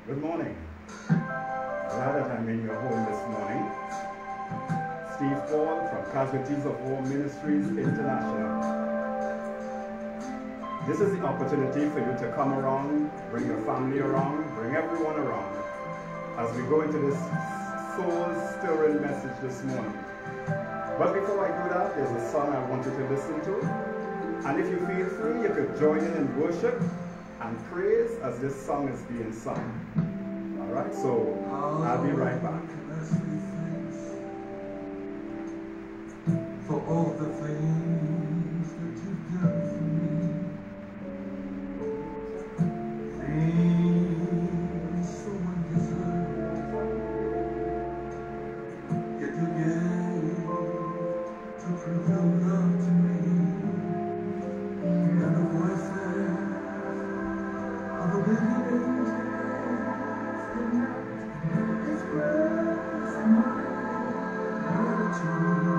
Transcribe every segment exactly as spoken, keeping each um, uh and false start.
Good morning. Glad that I'm in your home this morning. Steve Paul from Casualties of War Ministries International. This is the opportunity for you to come around, bring your family around, bring everyone around as we go into this soul-stirring message this morning. But before I do that, there's a song I want you to listen to. And if you feel free, you could join in in worship and praise as this song is being sung. All right, so I'll be right back. For all the things that you've done for me, things so undeserved, yet you gave to prove your love to me, and the voices of a billion angels express my gratitude.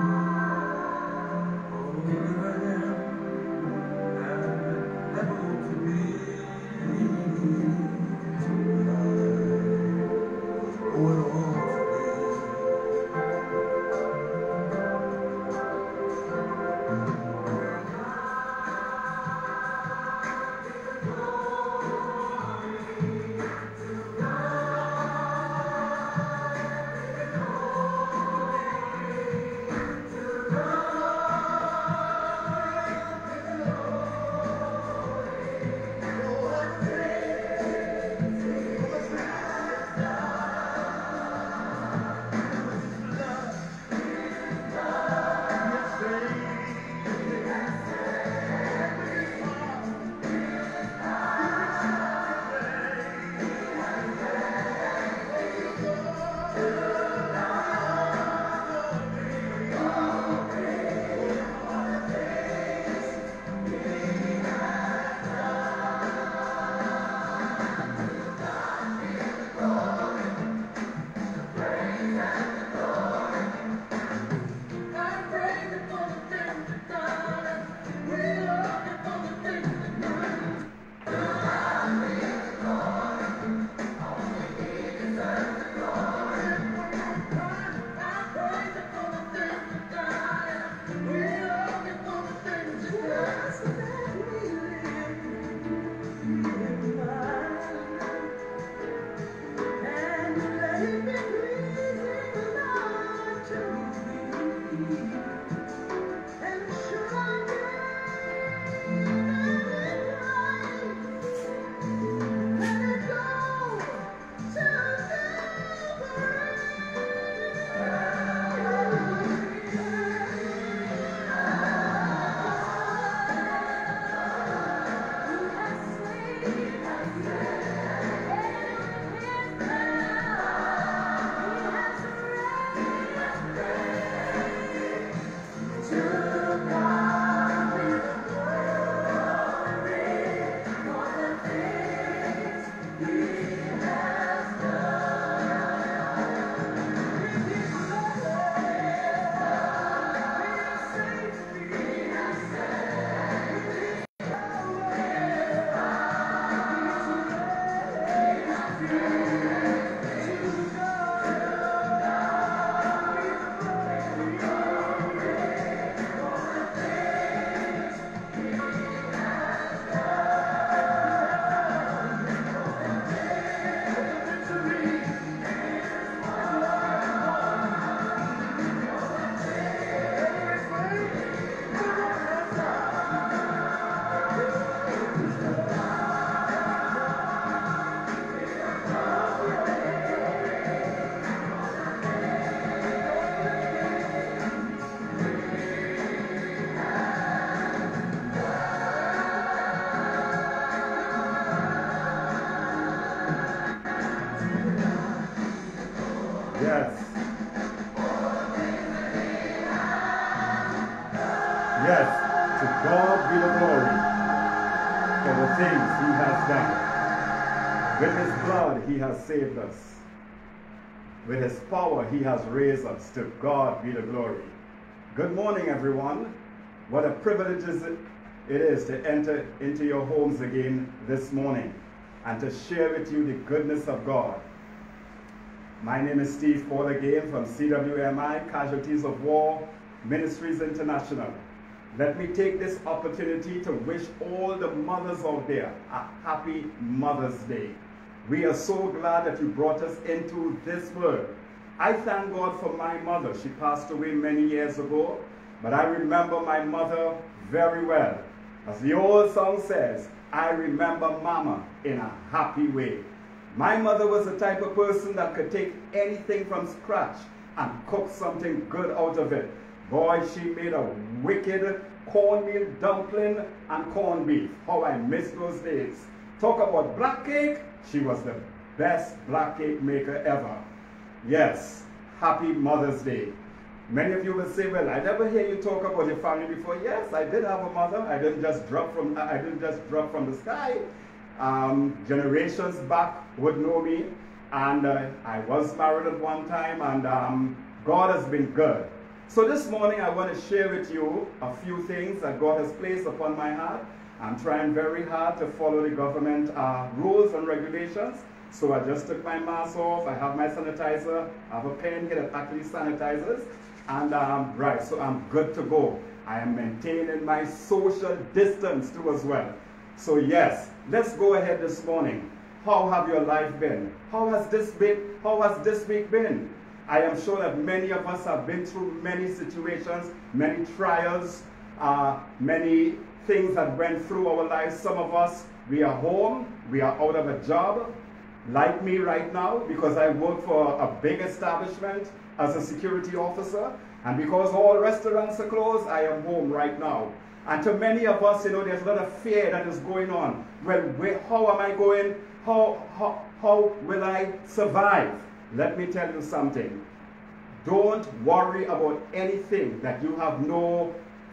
He has saved us. With his power, he has raised us. To God be the glory. Good morning, everyone. What a privilege is it, it is to enter into your homes again this morning. and to share with you the goodness of God. My name is Steve Paul again from C W M I, Casualties of War Ministries International. Let me take this opportunity to wish all the mothers out there a happy Mother's Day. We are so glad that you brought us into this world. I thank God for my mother. She passed away many years ago, but I remember my mother very well. As the old song says, I remember Mama in a happy way. My mother was the type of person that could take anything from scratch and cook something good out of it. Boy, she made a wicked cornmeal dumpling and corned beef. How I miss those days. Talk about black cake, she was the best black cake maker ever. Yes, happy Mother's Day. Many of you will say, well, I never hear you talk about your family before. Yes, I did have a mother. I didn't just drop from, I didn't just drop from the sky. Um, generations back would know me. And uh, I was married at one time, and um, God has been good. So this morning I want to share with you a few things that God has placed upon my heart. I'm trying very hard to follow the government uh, rules and regulations. So I just took my mask off. I have my sanitizer. I have a pen here that actually sanitizes. And um, right, so I'm good to go. I am maintaining my social distance too as well. So yes, let's go ahead this morning. How have your life been? How has this been? How has this week been? I am sure that many of us have been through many situations, many trials, uh, many things that went through our lives. Some of us, we are home, we are out of a job, like me right now, because I work for a big establishment as a security officer, and because all restaurants are closed, I am home right now. And to many of us, you know, there's a lot of fear that is going on. Well, where, how am I going? How, how, how will I survive? Let me tell you something. Don't worry about anything that you have no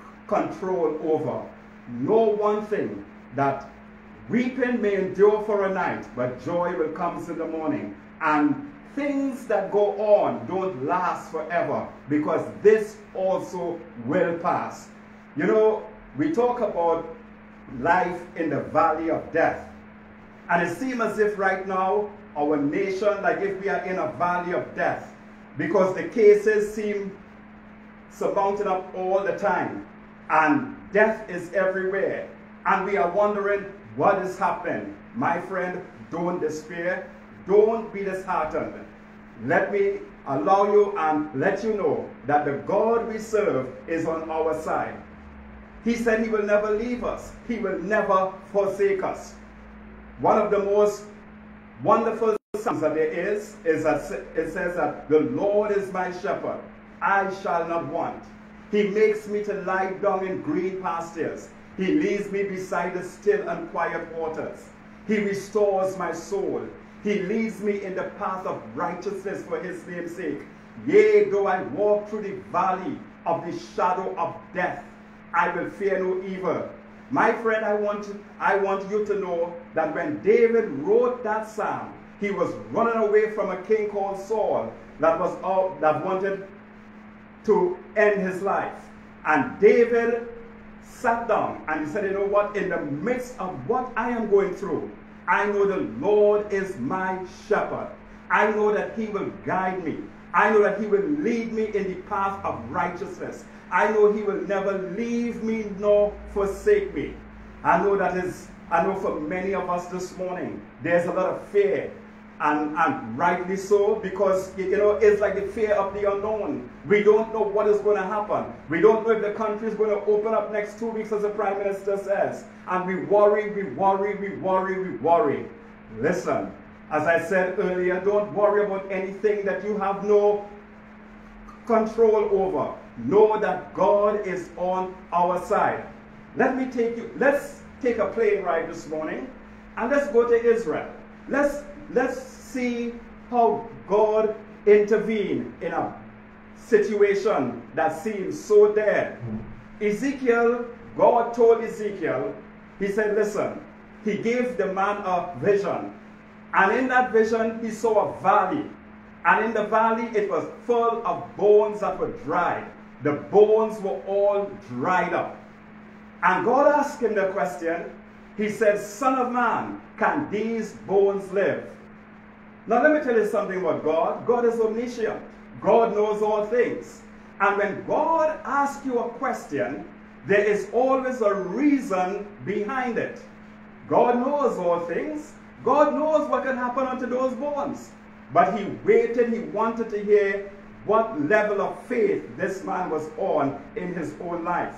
control over. Know one thing, that weeping may endure for a night, but joy will come in the morning. And things that go on don't last forever, because this also will pass. You know, we talk about life in the valley of death. And it seems as if right now, our nation, like if we are in a valley of death, because the cases seem surmounting up all the time, and death is everywhere, and we are wondering what is happening. My friend, don't despair, don't be disheartened. Let me allow you and let you know that the God we serve is on our side. He said he will never leave us, he will never forsake us. One of the most wonderful songs that there is, is that it says that the Lord is my shepherd, I shall not want. He makes me to lie down in green pastures. He leads me beside the still and quiet waters. He restores my soul. He leads me in the path of righteousness for his name's sake. Yea, though I walk through the valley of the shadow of death, I will fear no evil. My friend, I want, to, I want you to know that when David wrote that psalm, he was running away from a king called Saul that, was out, that wanted to end his life. And David sat down and he said, you know what, in the midst of what I am going through, I know the Lord is my shepherd. I know that he will guide me. I know that he will lead me in the path of righteousness. I know he will never leave me nor forsake me. I know that is, I know for many of us this morning, there's a lot of fear. And, and rightly so, because, you know, it's like the fear of the unknown. We don't know what is going to happen. We don't know if the country is going to open up next two weeks, as the Prime Minister says. And we worry, we worry, we worry, we worry. Listen, as I said earlier, don't worry about anything that you have no control over. Know that God is on our side. Let me take you, let's take a plane ride this morning, and let's go to Israel. Let's Let's see how God intervened in a situation that seems so dead. Ezekiel, God told Ezekiel, he said, listen, he gave the man a vision. And in that vision, he saw a valley. And in the valley, it was full of bones that were dried. The bones were all dried up. And God asked him the question. He said, Son of man, can these bones live? Now let me tell you something about God. God is omniscient. God knows all things. And when God asks you a question, there is always a reason behind it. God knows all things. God knows what can happen unto those bones. But he waited, he wanted to hear what level of faith this man was on in his own life.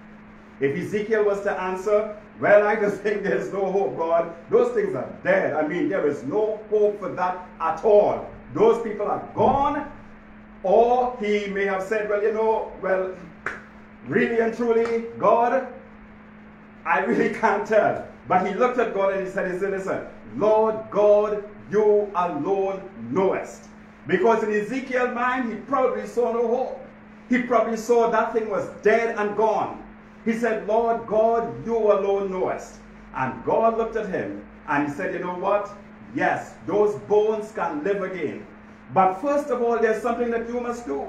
If Ezekiel was to answer, well, I just think there's no hope, God. Those things are dead. I mean, there is no hope for that at all. Those people are gone. Or he may have said, well, you know, well, really and truly, God, I really can't tell. But he looked at God and he said, he said, listen, Lord God, you alone knowest. Because in Ezekiel's mind, he probably saw no hope. He probably saw that thing was dead and gone. He said, Lord God, you alone knowest. And God looked at him and he said, you know what? Yes, those bones can live again. But first of all, there's something that you must do.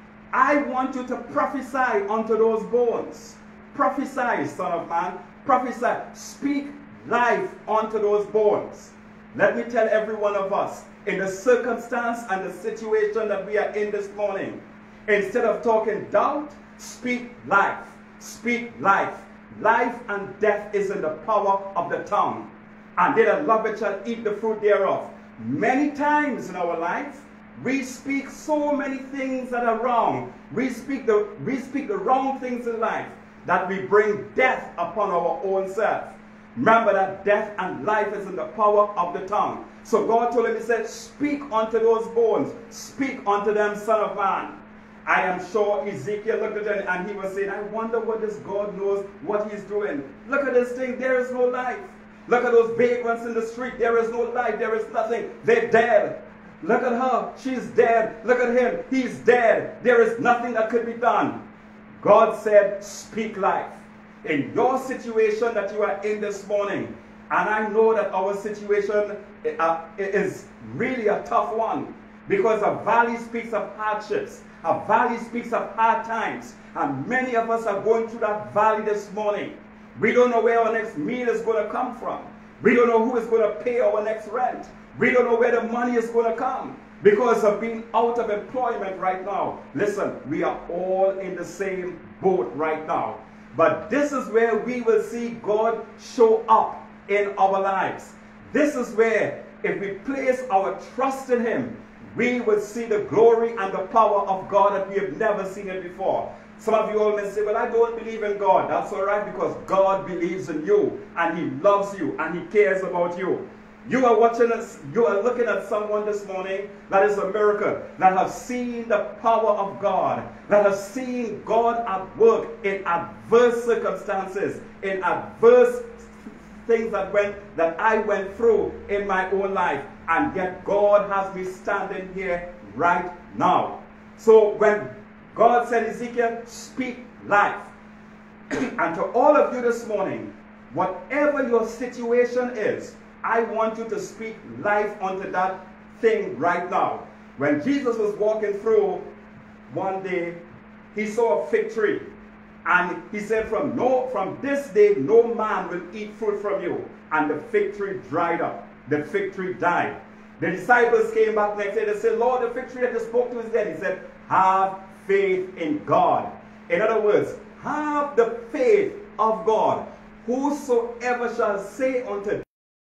I want you to prophesy unto those bones. Prophesy, son of man. Prophesy. Speak life unto those bones. Let me tell every one of us, in the circumstance and the situation that we are in this morning, instead of talking doubt, speak life. Speak life. Life and death is in the power of the tongue. And they that love it shall eat the fruit thereof. Many times in our life, we speak so many things that are wrong. We speak the, we speak the wrong things in life, that we bring death upon our own self. Remember that death and life is in the power of the tongue. So God told him, he said, speak unto those bones. Speak unto them, son of man. I am sure Ezekiel looked at him and he was saying, I wonder what this God knows what he's doing. Look at this thing, there is no life. Look at those vagrants in the street, there is no life, there is nothing. They're dead. Look at her, she's dead. Look at him, he's dead. There is nothing that could be done. God said, speak life. In your situation that you are in this morning, and I know that our situation uh, is really a tough one, because a valley speaks of hardships. A valley speaks of hard times. And many of us are going through that valley this morning. We don't know where our next meal is going to come from. We don't know who is going to pay our next rent. We don't know where the money is going to come because of being out of employment right now. Listen, we are all in the same boat right now. But this is where we will see God show up in our lives. This is where, if we place our trust in him, we will see the glory and the power of God that we have never seen it before. Some of you all may say, well, I don't believe in God. That's all right, because God believes in you, and he loves you, and he cares about you. You are watching us, you are looking at someone this morning that is a miracle, that has seen the power of God, that has seen God at work in adverse circumstances, in adverse things that went that I went through in my own life, and yet God has me standing here right now. So when God said, Ezekiel, speak life. And to all of you this morning, whatever your situation is, I want you to speak life unto that thing right now. When Jesus was walking through one day, he saw a fig tree. And he said, from, no, from this day, no man will eat fruit from you. And the fig tree dried up. The fig tree died. The disciples came back next day. They said, Lord, the fig tree that you spoke to is dead. He said, have faith in God. In other words, have the faith of God. Whosoever shall say unto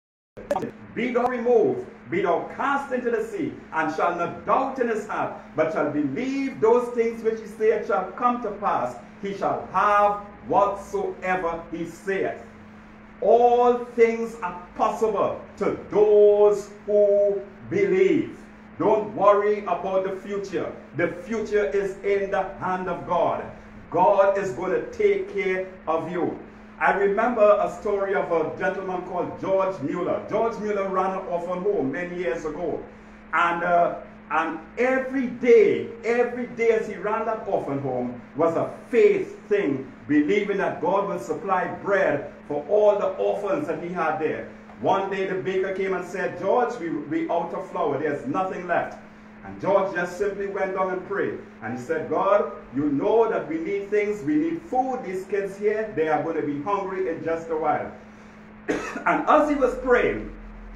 be thou removed, be thou cast into the sea, and shall not doubt in his heart, but shall believe those things which he saith shall come to pass, he shall have whatsoever he saith. All things are possible to those who believe. Don't worry about the future. The future is in the hand of God. God is going to take care of you. I remember a story of a gentleman called George Mueller. George Mueller ran an orphan home many years ago. And, uh, and every day, every day as he ran that orphan home was a faith thing, believing that God will supply bread for all the orphans that he had there. One day the baker came and said, George, we, we out of flour. There's nothing left. And George just simply went down and prayed. And he said, God, you know that we need things. We need food. These kids here, they are going to be hungry in just a while. And as he was praying,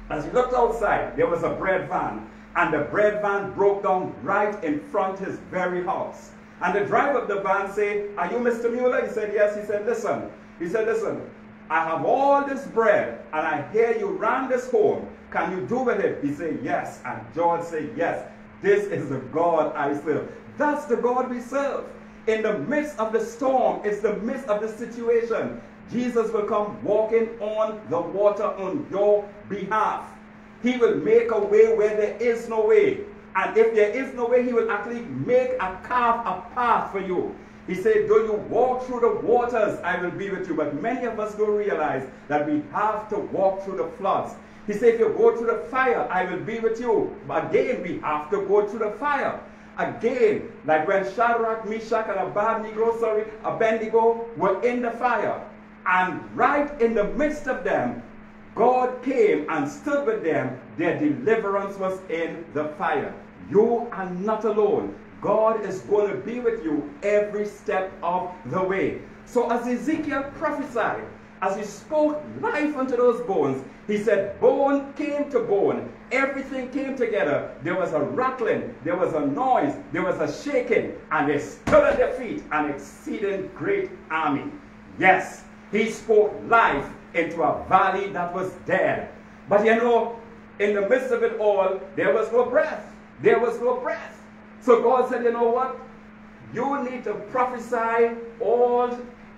As he looked outside, there was a bread van, and the bread van broke down right in front of his very house. And the driver of the van said, "Are you Mister Mueller?" He said, "Yes." He said, "Listen." He said, "Listen, I have all this bread, and I hear you ran this home. Can you do with it?" He said, "Yes." And George said, "Yes, this is the God I serve." That's the God we serve. In the midst of the storm, it's the midst of the situation, Jesus will come walking on the water on your behalf. He will make a way where there is no way. And if there is no way, he will actually make a carve a path for you. He said, "Though you walk through the waters, I will be with you." But many of us don't realize that we have to walk through the floods. He said, "If you go through the fire, I will be with you." But again, we have to go through the fire. Again, like when Shadrach, Meshach, and Abednego, sorry, Abednego were in the fire. And right in the midst of them, God came and stood with them. Their deliverance was in the fire. You are not alone. God is going to be with you every step of the way. So as Ezekiel prophesied, as he spoke life unto those bones, he said, bone came to bone. Everything came together. There was a rattling, there was a noise, there was a shaking, and they stood at their feet, an exceeding great army. Yes, he spoke life into a valley that was dead. But you know, in the midst of it all, there was no breath. There was no breath. So God said, you know what? You need to prophesy all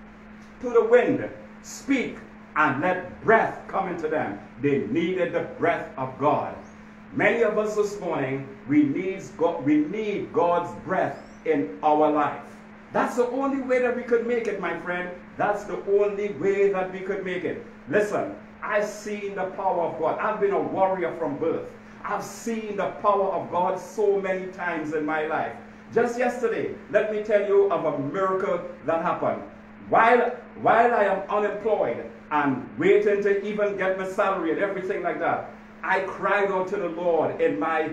to the wind. Speak and let breath come into them. They needed the breath of God. Many of us this morning, we need, God, we need God's breath in our life. That's the only way that we could make it, my friend. That's the only way that we could make it. Listen, I've seen the power of God. I've been a warrior from birth. I've seen the power of God so many times in my life. Just yesterday, let me tell you of a miracle that happened. While, while I am unemployed and waiting to even get my salary and everything like that, I cried out to the Lord in my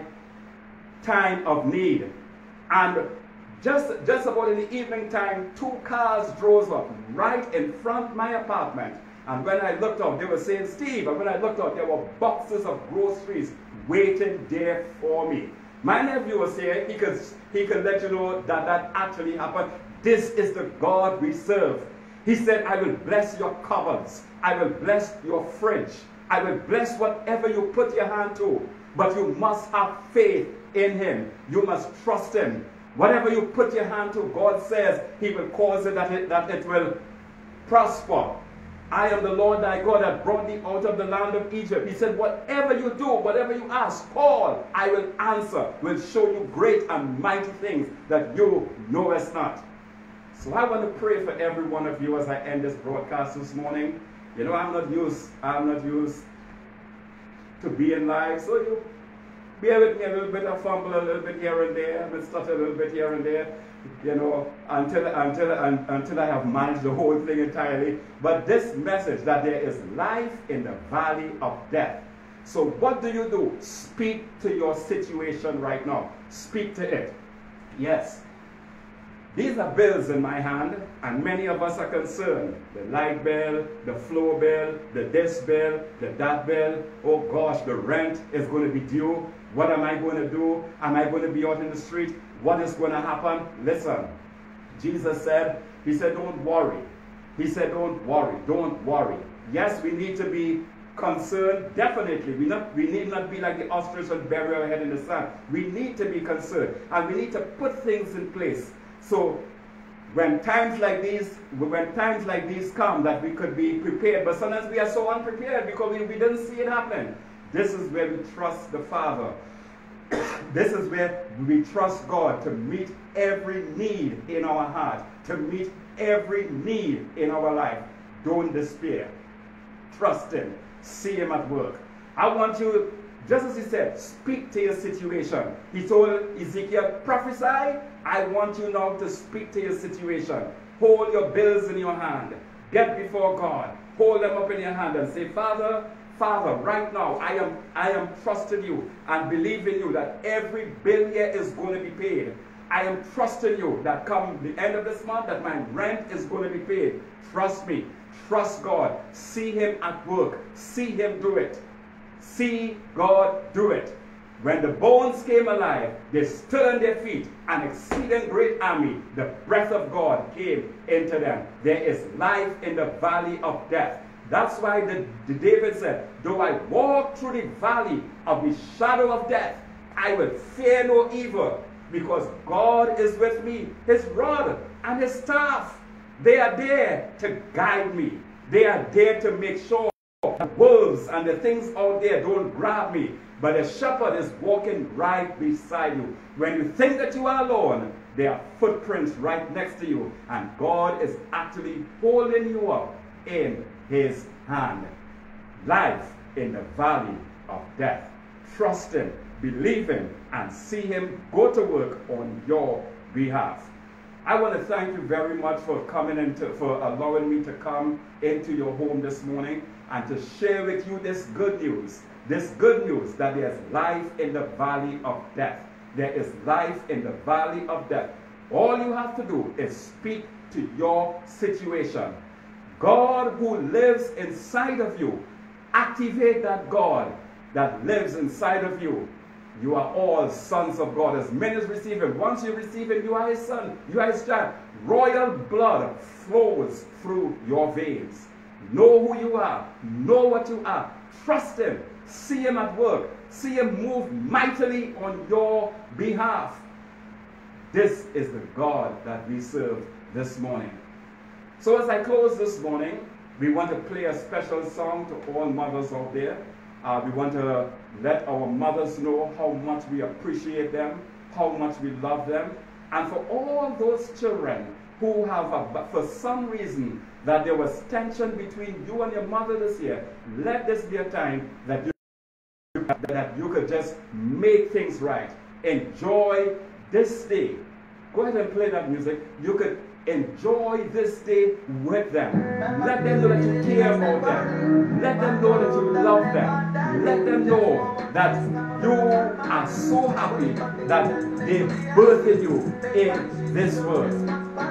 time of need. And just, just about in the evening time, two cars drove up right in front of my apartment. And when I looked out, they were saying, Steve, and when I looked out, there were boxes of groceries waiting there for me. My nephew was here. He could, he could let you know that that actually happened. This is the God we serve. He said, I will bless your cupboards. I will bless your fridge. I will bless whatever you put your hand to. But you must have faith in him. You must trust him. Whatever you put your hand to, God says he will cause it that it, that it will prosper. I am the Lord thy God that brought thee out of the land of Egypt. He said, whatever you do, whatever you ask, call, I will answer, will show you great and mighty things that you knowest not. So I want to pray for every one of you as I end this broadcast this morning. You know, I'm not used, I'm not used to being live, so you bear with me a little bit. I fumble a little bit here and there, I stutter a little bit here and there, you know, until, until, until I have managed the whole thing entirely. But this message that there is life in the valley of death. So what do you do? Speak to your situation right now. Speak to it. Yes. These are bills in my hand, and many of us are concerned. The light bill, the floor bill, the this bill, the that bill. Oh gosh, the rent is going to be due. What am I going to do? Am I going to be out in the street? What is going to happen? Listen, Jesus said, he said, don't worry. He said, don't worry, don't worry. Yes, we need to be concerned, definitely. We, not, we need not be like the ostrich and bury our head in the sand. We need to be concerned, and we need to put things in place. So when times like these, when times like these come, that we could be prepared, but sometimes we are so unprepared because we, we didn't see it happen. This is where we trust the Father. This is where we trust God to meet every need in our heart, to meet every need in our life. Don't despair. Trust him. See him at work. I want you, just as he said, speak to your situation. He told Ezekiel, prophesy. I want you now to speak to your situation. Hold your bills in your hand. Get before God. Hold them up in your hand and say, Father, Father, right now, I am, I am trusting you and believing you that every bill here is going to be paid. I am trusting you that come the end of this month that my rent is going to be paid. Trust me. Trust God. See him at work. See him do it. see God do it. When the bones came alive, they stood on their feet, an exceeding great army, the breath of God came into them. There is life in the valley of death. That's why the, the David said, though I walk through the valley of the shadow of death, I will fear no evil, because God is with me. His rod and his staff, they are there to guide me. They are there to make sure the wolves and the things out there don't grab me. But the shepherd is walking right beside you. When you think that you are alone, there are footprints right next to you. And God is actually holding you up in his hand. Life in the valley of death. Trust him, believe him, and see him go to work on your behalf. I want to thank you very much for coming into, for allowing me to come into your home this morning and to share with you this good news. This good news that there's life in the valley of death. There is life in the valley of death. All you have to do is speak to your situation. God who lives inside of you, activate that God that lives inside of you. You are all sons of God. As many as receive him. Once you receive him, you are his son. You are his child. Royal blood flows through your veins. Know who you are. Know what you are. Trust him. See him at work. See him move mightily on your behalf. This is the God that we serve this morning. So as I close this morning, we want to play a special song to all mothers out there. Uh, we want to let our mothers know how much we appreciate them, how much we love them. And for all those children who have, a, for some reason, that there was tension between you and your mother this year, let this be a time that you, that you could just make things right. Enjoy this day. Go ahead and play that music. You could enjoy this day with them. Let them know that you care about them. Let them know that you love them. Let them know that you are so happy that they birthed you in this world.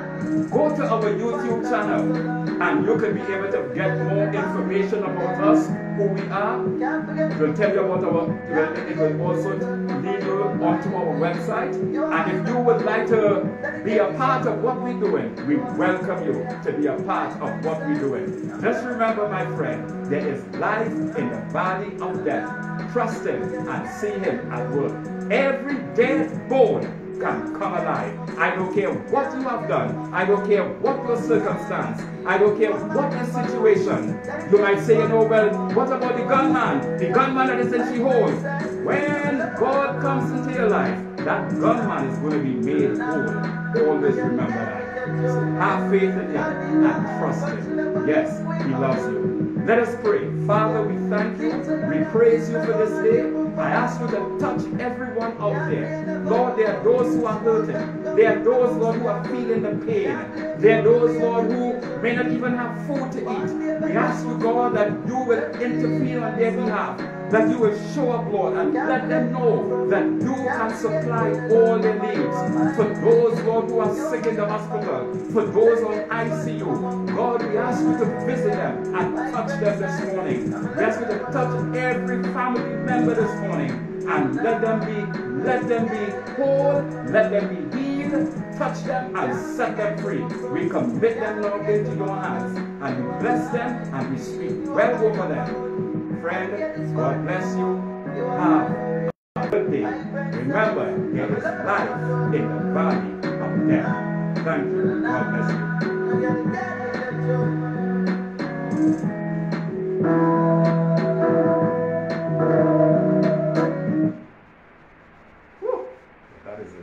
Go to our YouTube channel and you can be able to get more information about us, who we are. It will tell you about our, it will also lead you onto our website. And if you would like to be a part of what we're doing, we welcome you to be a part of what we're doing. Just remember, my friend, there is life in the valley of death. Trust him and see him at work. Every dead bone can come alive. I don't care what you have done. I don't care what your circumstance. I don't care what the situation. You might say, you know, well, what about the gunman? The gunman that is in Sheol. When God comes into your life, that gunman is going to be made whole. Always remember that. So have faith in him and trust him. Yes, he loves you. Let us pray. Father, we thank you. We praise you for this day. I ask you to touch everyone out there. Lord, there are those who are hurting. There are those, Lord, who are feeling the pain. There are those, Lord, who may not even have food to eat. We ask you, God, that you will intervene on their behalf. That you will show up, Lord, and let them know that you can supply all their needs. For those, Lord, who are sick in the hospital, for those on I C U, God, we ask you to visit them and touch them this morning. We ask you to touch every family member this morning and let them be, let them be whole, let them be healed, touch them and set them free. We commit them, Lord, into your hands, and we bless them and we speak well over them. Friend, God bless you. Have a good day. Remember, there is life in the valley of death. Thank you. God bless you. Whew. That is it.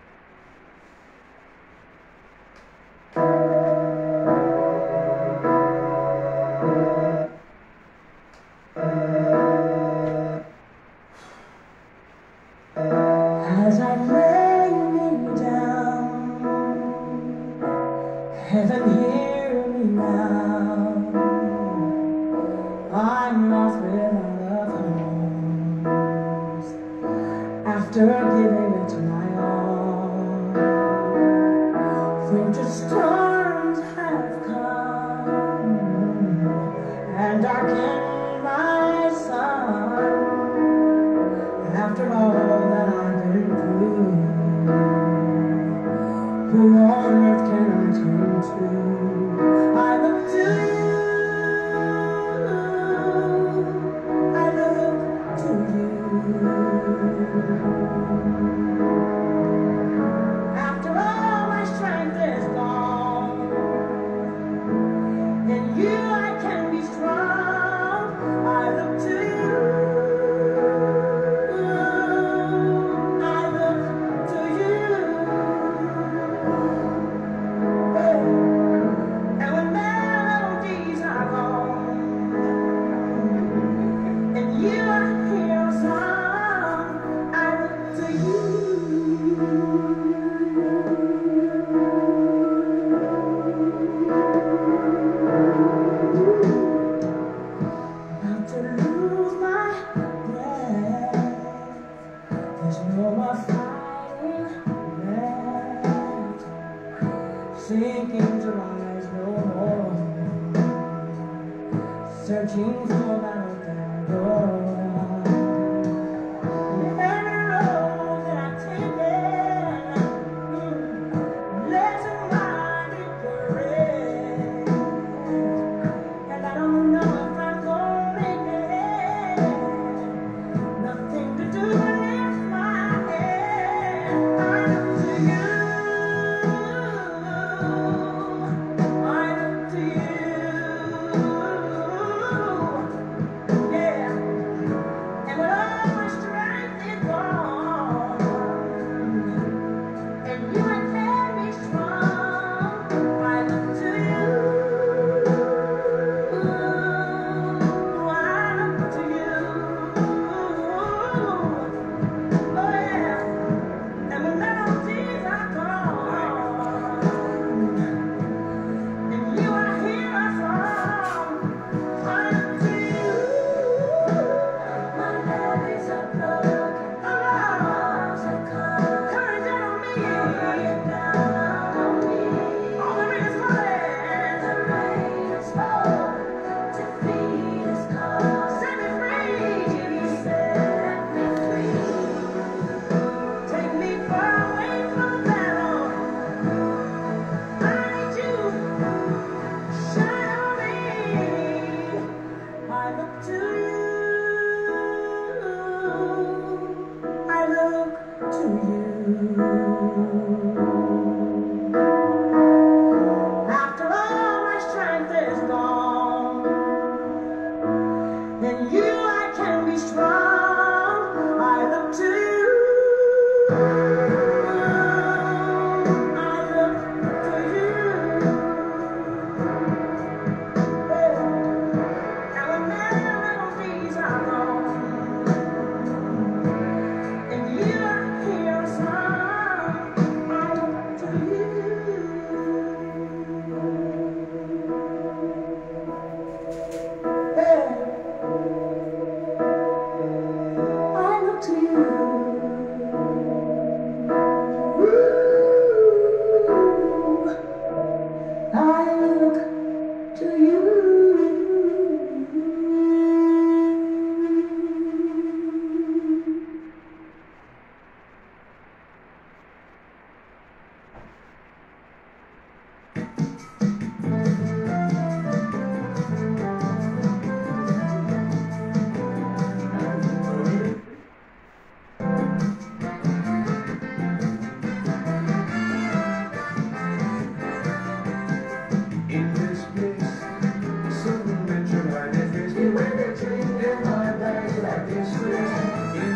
As I lay me down, heaven hear me now. I'm lost without a homes after giving it to my all. Winter storms have come and darkened my sun. After all that I've been through, who on earth can I turn to? I look to you, I look to you. After all my strength is gone, in you I can be strong. I look to you. Sinking to rise no more, searching for that open door. Every road that I take it, letting my regret, and I don't know if I'm gonna make it. Nothing to do but lift my head. I look to you. After all my strength is gone, in you I can be strong. I look to you. I look to you. And when melodies are gone, in you I hear a song. I look to you.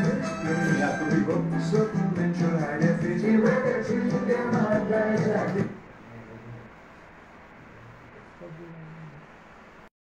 Certain mental high definition, where they're treating them hard like that.